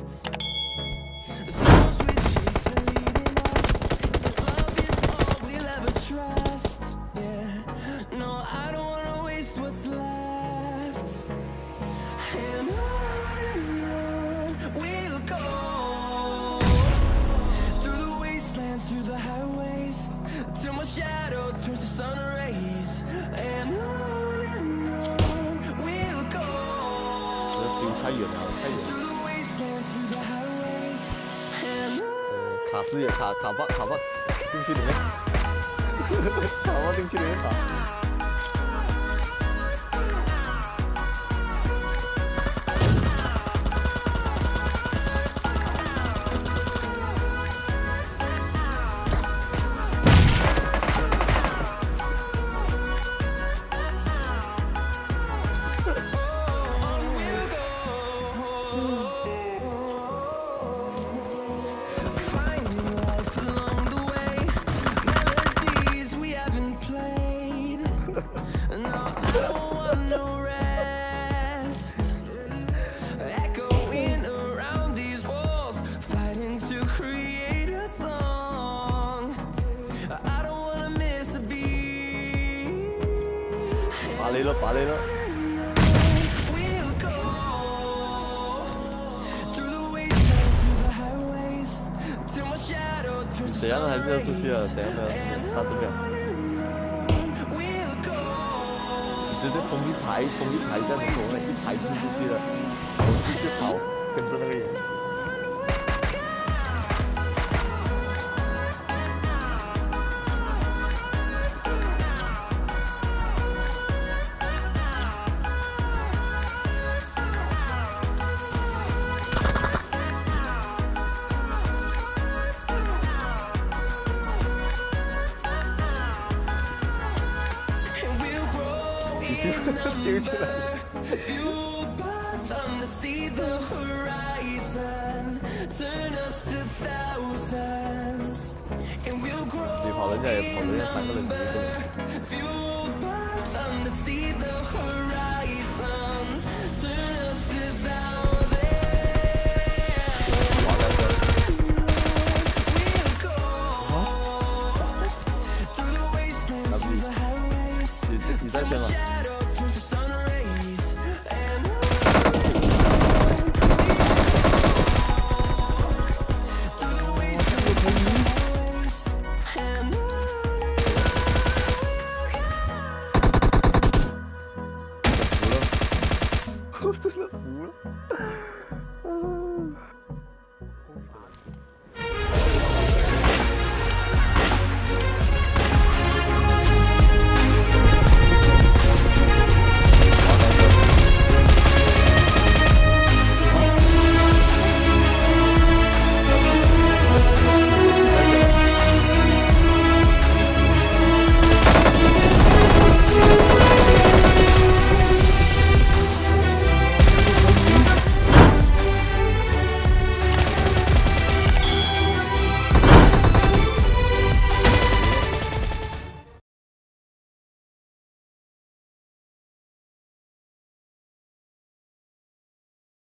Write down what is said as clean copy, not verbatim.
Shadow turns to sun rays, and on we'll go. Through the wastelands, through the highways, and on. 卡斯也卡吧，进去里面，卡吧进去里面卡。拔雷了！怎样的还是要出去啊？怎样的30秒？直接冲一排这样子冲了，一排冲出去了，我继续跑，跟着那个人。丢起来了！你跑人家也跑人家3个人，1个人。